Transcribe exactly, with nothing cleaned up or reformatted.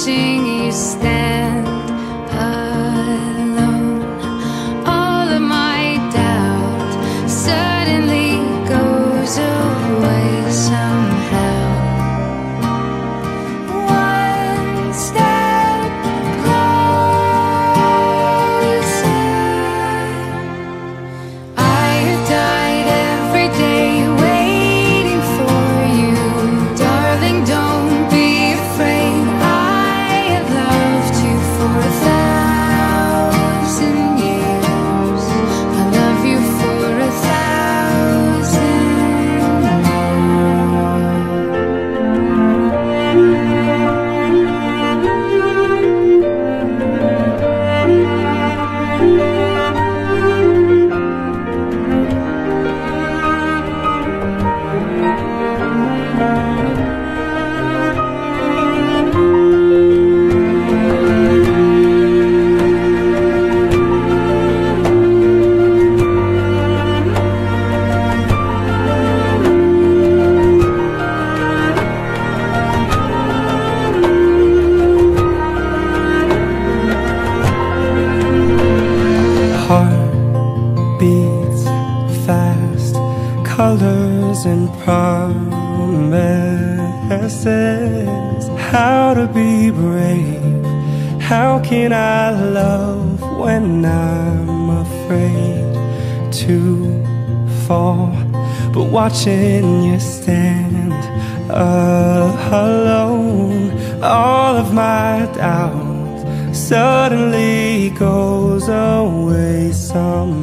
watching you stand alone. All of my doubt suddenly goes away somehow. One step closer. I have died every day waiting for you. Darling, don't be afraid. I have loved you for a thousand years. I love you for a thousand Heart beats fast, colors and promises. How to be brave, how can I love when I'm afraid to fall? But watching you stand alone, all of my doubt suddenly goes away somehow.